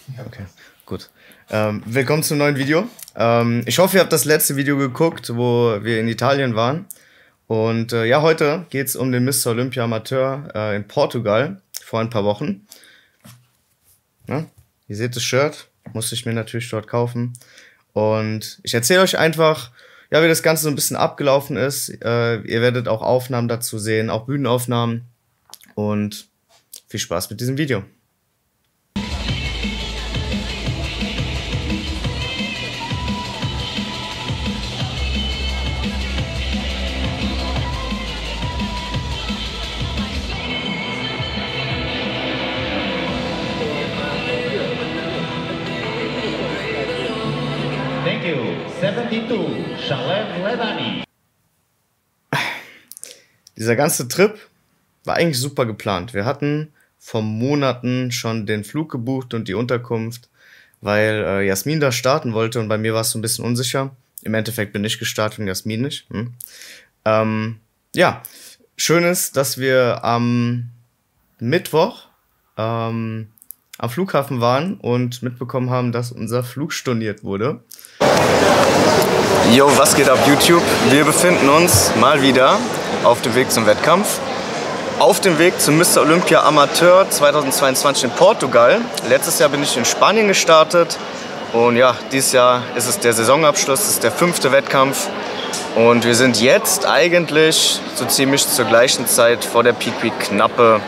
Okay, gut. Willkommen zum neuen Video. Ich hoffe, ihr habt das letzte Video geguckt, wo wir in Italien waren. Und ja, heute geht es um den Mr. Olympia Amateur in Portugal vor ein paar Wochen. Ja, ihr seht das Shirt, musste ich mir natürlich dort kaufen. Und ich erzähle euch einfach, ja, wie das Ganze so ein bisschen abgelaufen ist. Ihr werdet auch Aufnahmen dazu sehen, auch Bühnenaufnahmen. Und viel Spaß mit diesem Video. Thank you. 72, Shalem Levani. Dieser ganze Trip war eigentlich super geplant. Wir hatten vor Monaten schon den Flug gebucht und die Unterkunft, weil Jasmin da starten wollte und bei mir war es so ein bisschen unsicher. Im Endeffekt bin ich gestartet und Jasmin nicht. Ja, schön ist, dass wir am Mittwoch am Flughafen waren und mitbekommen haben, dass unser Flug storniert wurde. Yo, was geht ab YouTube? Wir befinden uns mal wieder auf dem Weg zum Wettkampf. Auf dem Weg zum Mr. Olympia Amateur 2022 in Portugal. Letztes Jahr bin ich in Spanien gestartet. Und ja, dieses Jahr ist es der Saisonabschluss, es ist der 5. Wettkampf. Und wir sind jetzt eigentlich so ziemlich zur gleichen Zeit vor der Peak Week knappe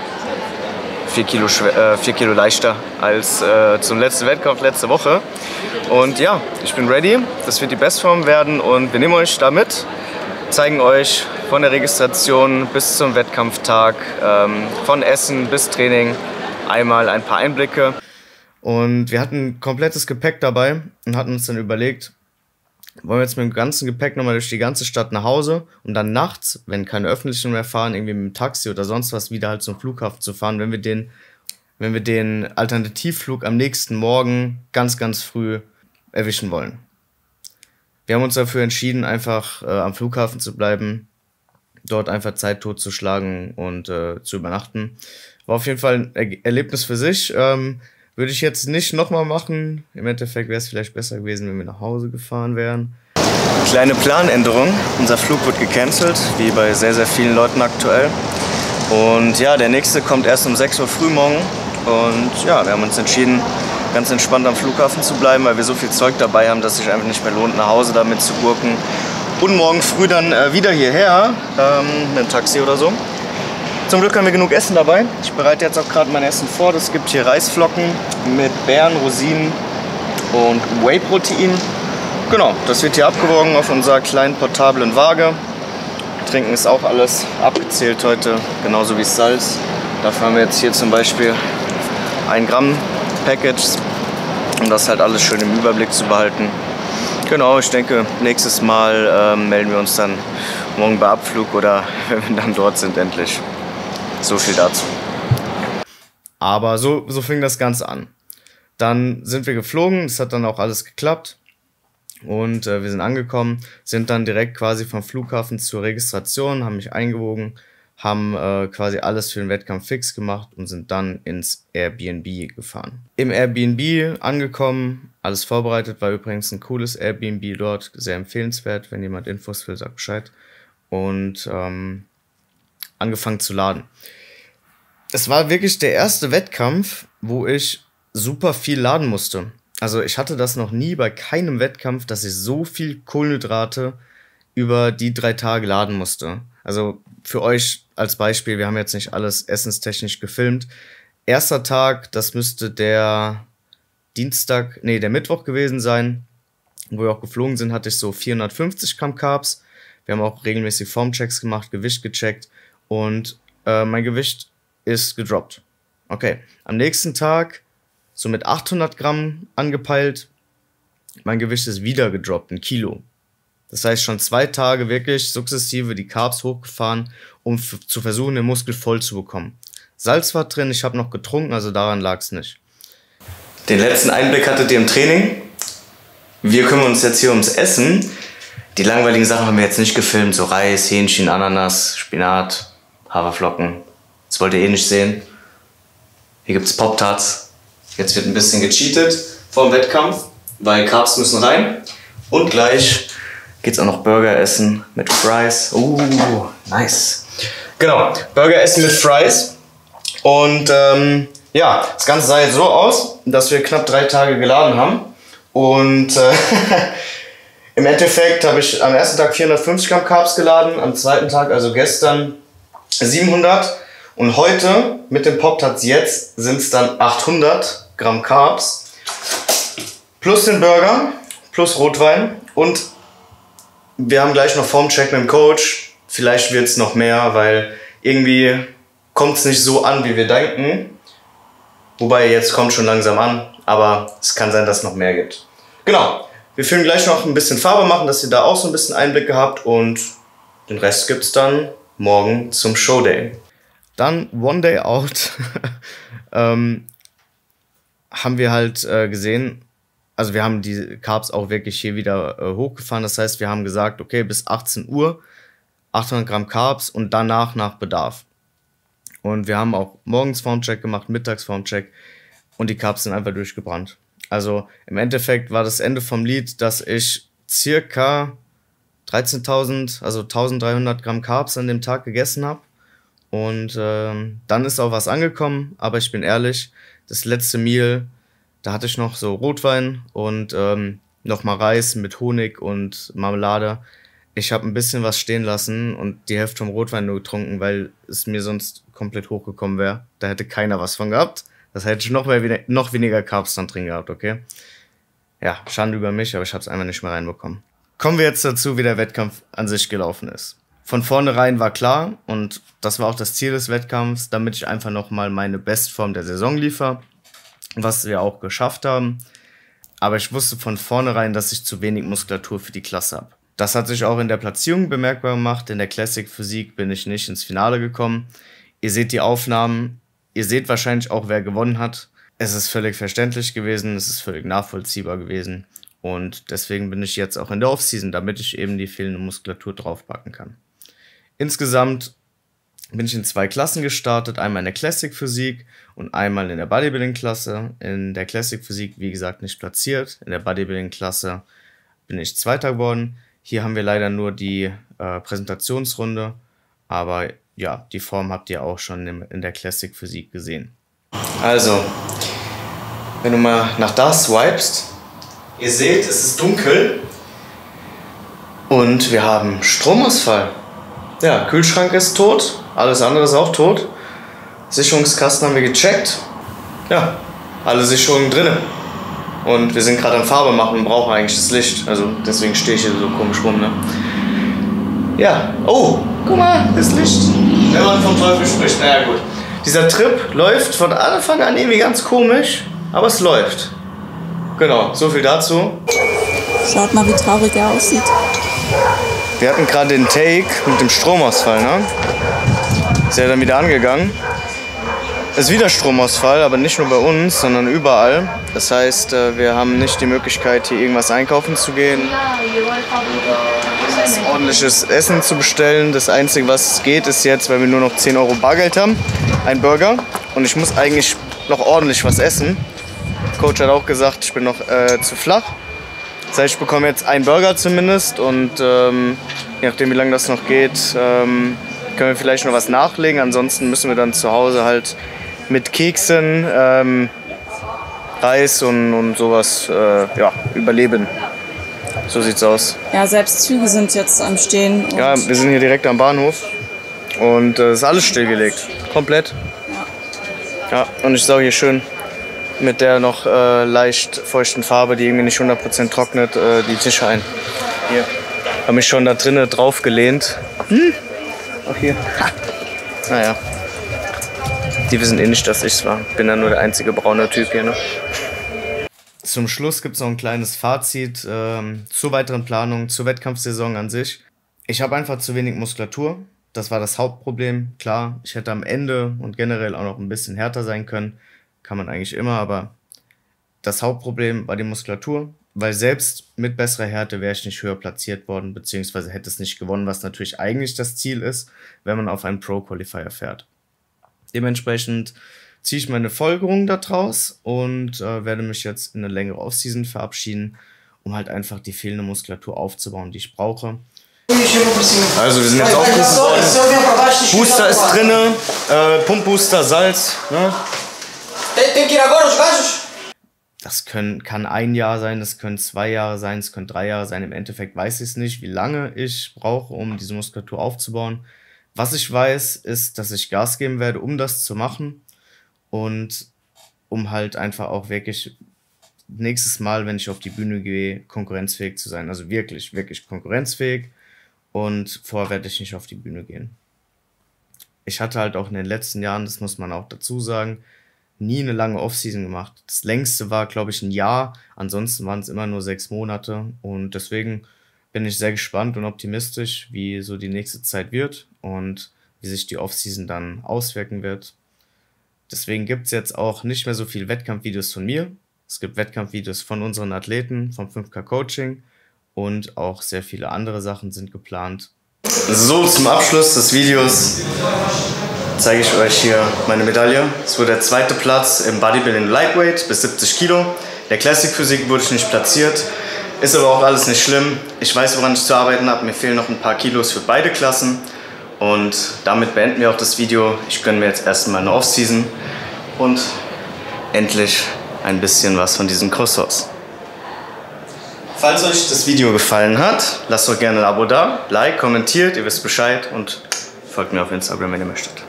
4 Kilo leichter als zum letzten Wettkampf letzte Woche. Und ja, ich bin ready. Das wird die Bestform werden und wir nehmen euch da mit, zeigen euch von der Registration bis zum Wettkampftag, von Essen bis Training, einmal ein paar Einblicke. Und wir hatten ein komplettes Gepäck dabei und hatten uns dann überlegt, wollen wir jetzt mit dem ganzen Gepäck nochmal durch die ganze Stadt nach Hause und dann nachts, wenn keine Öffentlichen mehr fahren, irgendwie mit dem Taxi oder sonst was wieder halt zum Flughafen zu fahren, wenn wir den Alternativflug am nächsten Morgen ganz, ganz früh erwischen wollen. Wir haben uns dafür entschieden, einfach am Flughafen zu bleiben, dort einfach Zeit totzuschlagen und zu übernachten. War auf jeden Fall ein Erlebnis für sich. Würde ich jetzt nicht nochmal machen. Im Endeffekt wäre es vielleicht besser gewesen, wenn wir nach Hause gefahren wären. Kleine Planänderung. Unser Flug wird gecancelt, wie bei sehr, sehr vielen Leuten aktuell. Und ja, der nächste kommt erst um 6 Uhr früh morgen. Und ja, wir haben uns entschieden, ganz entspannt am Flughafen zu bleiben, weil wir so viel Zeug dabei haben, dass es sich einfach nicht mehr lohnt, nach Hause damit zu gurken. Und morgen früh dann wieder hierher, mit dem Taxi oder so. Zum Glück haben wir genug Essen dabei. Ich bereite jetzt auch gerade mein Essen vor. Es gibt hier Reisflocken mit Beeren, Rosinen und Whey-Protein. Genau, das wird hier abgewogen auf unserer kleinen portablen Waage. Trinken ist auch alles abgezählt heute, genauso wie Salz. Dafür haben wir jetzt hier zum Beispiel 1 Gramm Package, um das halt alles schön im Überblick zu behalten. Genau, ich denke, nächstes Mal melden wir uns dann morgen bei Abflug oder wenn wir dann dort sind endlich. So viel dazu. Aber so fing das Ganze an. Dann sind wir geflogen, es hat dann auch alles geklappt. Und wir sind angekommen, sind dann direkt quasi vom Flughafen zur Registration, haben mich eingewogen, haben quasi alles für den Wettkampf fix gemacht und sind dann ins Airbnb gefahren. Im Airbnb angekommen, alles vorbereitet, war übrigens ein cooles Airbnb dort, sehr empfehlenswert, wenn jemand Infos will, sagt Bescheid. Und angefangen zu laden. Es war wirklich der erste Wettkampf, wo ich super viel laden musste. Also ich hatte das noch nie bei keinem Wettkampf, dass ich so viel Kohlenhydrate über die 3 Tage laden musste. Also für euch als Beispiel, wir haben jetzt nicht alles essenstechnisch gefilmt. Erster Tag, das müsste der Mittwoch gewesen sein, wo wir auch geflogen sind, hatte ich so 450 Gramm Carbs. Wir haben auch regelmäßig Formchecks gemacht, Gewicht gecheckt und mein Gewicht ist gedroppt. Okay, am nächsten Tag so mit 800 Gramm angepeilt, mein Gewicht ist wieder gedroppt, 1 Kilo. Das heißt schon 2 Tage wirklich sukzessive die Carbs hochgefahren, um zu versuchen, den Muskel voll zu bekommen. Salz war drin, ich habe noch getrunken, also daran lag es nicht. Den letzten Einblick hattet ihr im Training. Wir kümmern uns jetzt hier ums Essen. Die langweiligen Sachen haben wir jetzt nicht gefilmt, so Reis, Hähnchen, Ananas, Spinat, Haferflocken. Das wollt ihr eh nicht sehen. Hier gibt es Pop-Tarts. Jetzt wird ein bisschen gecheatet vor dem Wettkampf, weil Carbs müssen rein. Und gleich geht's auch noch Burger essen mit Fries. Nice. Genau, Burger essen mit Fries. Und ja, das Ganze sah jetzt so aus, dass wir knapp 3 Tage geladen haben. Und im Endeffekt habe ich am ersten Tag 450 Gramm Carbs geladen, am zweiten Tag, also gestern, 700. Und heute mit dem Pop-Tarts jetzt sind es dann 800 Gramm Carbs. Plus den Burger, plus Rotwein. Und wir haben gleich noch Formcheck mit dem Coach. Vielleicht wird es noch mehr, weil irgendwie kommt es nicht so an, wie wir denken. Wobei, jetzt kommt schon langsam an, aber es kann sein, dass es noch mehr gibt. Genau, wir filmen gleich noch ein bisschen Farbe machen, dass ihr da auch so ein bisschen Einblick habt und den Rest gibt es dann morgen zum Showday. Dann One Day Out haben wir halt gesehen, also wir haben die Carbs auch wirklich hier wieder hochgefahren. Das heißt, wir haben gesagt, okay, bis 18 Uhr 800 Gramm Carbs und danach nach Bedarf. Und wir haben auch morgens Formcheck gemacht, mittags Formcheck und die Carbs sind einfach durchgebrannt. Also im Endeffekt war das Ende vom Lied, dass ich circa 13.000, also 1.300 Gramm Carbs an dem Tag gegessen habe. Und dann ist auch was angekommen, aber ich bin ehrlich, das letzte Meal, da hatte ich noch so Rotwein und nochmal Reis mit Honig und Marmelade. Ich habe ein bisschen was stehen lassen und die Hälfte vom Rotwein nur getrunken, weil es mir sonst komplett hochgekommen wäre. Da hätte keiner was von gehabt. Das hätte ich noch weniger Carbs dann drin gehabt, okay? Ja, Schande über mich, aber ich habe es einfach nicht mehr reinbekommen. Kommen wir jetzt dazu, wie der Wettkampf an sich gelaufen ist. Von vornherein war klar, und das war auch das Ziel des Wettkampfs, damit ich einfach nochmal meine Bestform der Saison liefere, was wir auch geschafft haben. Aber ich wusste von vornherein, dass ich zu wenig Muskulatur für die Klasse habe. Das hat sich auch in der Platzierung bemerkbar gemacht. In der Classic Physik bin ich nicht ins Finale gekommen. Ihr seht die Aufnahmen, ihr seht wahrscheinlich auch, wer gewonnen hat. Es ist völlig verständlich gewesen, es ist völlig nachvollziehbar gewesen. Und deswegen bin ich jetzt auch in der Offseason, damit ich eben die fehlende Muskulatur draufpacken kann. Insgesamt bin ich in 2 Klassen gestartet, einmal in der Classic Physik und einmal in der Bodybuilding-Klasse. In der Classic Physik, wie gesagt, nicht platziert. In der Bodybuilding-Klasse bin ich Zweiter geworden. Hier haben wir leider nur die Präsentationsrunde, aber ja, die Form habt ihr auch schon in der Classic Physik gesehen. Also, wenn du mal nach da swipest, ihr seht, es ist dunkel und wir haben Stromausfall. Ja, Kühlschrank ist tot, alles andere ist auch tot. Sicherungskasten haben wir gecheckt. Ja, alle Sicherungen drin. Und wir sind gerade am Farbe machen und brauchen eigentlich das Licht. Also deswegen stehe ich hier so komisch rum, ne? Ja, oh, guck mal, das Licht. Wenn man vom Teufel spricht, naja gut. Dieser Trip läuft von Anfang an irgendwie ganz komisch, aber es läuft. Genau, so viel dazu. Schaut mal, wie traurig er aussieht. Wir hatten gerade den Take mit dem Stromausfall, ne? Ist ja dann wieder angegangen. Es ist wieder Stromausfall, aber nicht nur bei uns, sondern überall. Das heißt, wir haben nicht die Möglichkeit, hier irgendwas einkaufen zu gehen oder ordentliches Essen zu bestellen. Das Einzige, was geht, ist jetzt, weil wir nur noch 10 Euro Bargeld haben, ein Burger. Und ich muss eigentlich noch ordentlich was essen. Der Coach hat auch gesagt, ich bin noch zu flach. Das heißt, ich bekomme jetzt einen Burger zumindest und je nachdem, wie lange das noch geht, können wir vielleicht noch was nachlegen. Ansonsten müssen wir dann zu Hause halt mit Keksen, Reis und sowas ja, überleben. So sieht's aus. Ja, selbst Züge sind jetzt am Stehen. Und ja, wir sind hier direkt am Bahnhof und ist alles stillgelegt. Komplett. Ja, und ich saue hier schön mit der noch leicht feuchten Farbe, die irgendwie nicht 100% trocknet, die Tische ein. Hier. Habe mich schon da drinnen drauf gelehnt. Auch hier. Ha. Naja. Die wissen eh nicht, dass ich's war. Bin ja nur der einzige braune Typ hier, ne? Zum Schluss gibt es noch ein kleines Fazit zur weiteren Planung, zur Wettkampfsaison an sich. Ich habe einfach zu wenig Muskulatur. Das war das Hauptproblem. Klar, ich hätte am Ende und generell auch noch ein bisschen härter sein können. Kann man eigentlich immer, aber das Hauptproblem war die Muskulatur. Weil selbst mit besserer Härte wäre ich nicht höher platziert worden, beziehungsweise hätte es nicht gewonnen, was natürlich eigentlich das Ziel ist, wenn man auf einen Pro-Qualifier fährt. Dementsprechend ziehe ich meine Folgerung daraus und werde mich jetzt in eine längere Offseason verabschieden, um halt einfach die fehlende Muskulatur aufzubauen, die ich brauche. Also wir sind jetzt aufgerufen worden. Booster ist drinne, Pumpbooster, Salz. Ne? Das kann 1 Jahr sein, das können 2 Jahre sein, es können 3 Jahre sein. Im Endeffekt weiß ich es nicht, wie lange ich brauche, um diese Muskulatur aufzubauen. Was ich weiß, ist, dass ich Gas geben werde, um das zu machen und um halt einfach auch wirklich nächstes Mal, wenn ich auf die Bühne gehe, konkurrenzfähig zu sein. Also wirklich, wirklich konkurrenzfähig und vorher werde ich nicht auf die Bühne gehen. Ich hatte halt auch in den letzten Jahren, das muss man auch dazu sagen, nie eine lange Offseason gemacht. Das längste war, glaube ich, 1 Jahr. Ansonsten waren es immer nur 6 Monate. Und deswegen bin ich sehr gespannt und optimistisch, wie so die nächste Zeit wird und wie sich die Offseason dann auswirken wird. Deswegen gibt es jetzt auch nicht mehr so viele Wettkampfvideos von mir. Es gibt Wettkampfvideos von unseren Athleten, vom 5K Coaching und auch sehr viele andere Sachen sind geplant. So, zum Abschluss des Videos zeige ich euch hier meine Medaille. Es wurde der 2. Platz im Bodybuilding Lightweight bis 70 Kilo. Der Classic Physik wurde ich nicht platziert. Ist aber auch alles nicht schlimm. Ich weiß, woran ich zu arbeiten habe. Mir fehlen noch ein paar Kilos für beide Klassen. Und damit beenden wir auch das Video. Ich gönne mir jetzt erstmal eine Offseason und endlich ein bisschen was von diesen Croissants. Falls euch das Video gefallen hat, lasst doch gerne ein Abo da, Like, kommentiert, ihr wisst Bescheid und folgt mir auf Instagram, wenn ihr möchtet.